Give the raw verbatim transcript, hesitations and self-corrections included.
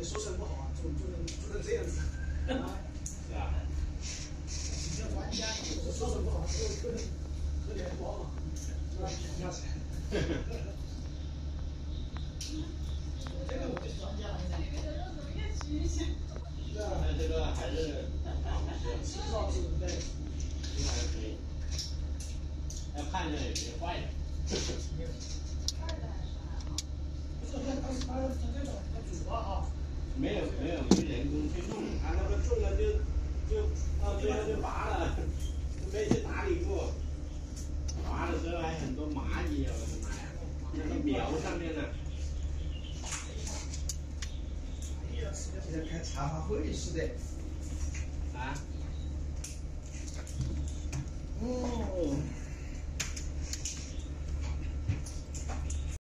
说成不好啊，做做成做成这样子啊。 是啊。 今天玩家我说成不好，所以可能喝点不好嘛，是吧？下次。这个我就是专家了。这个肉怎么越吃越香？是啊， 这个还是至少是对， 这个还是可以。要看着也别坏的。 没有。坏的还是还好。不是，他他他他这种他煮了啊。 没有没有去人工去弄，他那个种了就就到最后就拔了，就没去打理过。拔的时候还很多蚂蚁，我的妈呀！那个苗上面呢。 像开茶话会似的。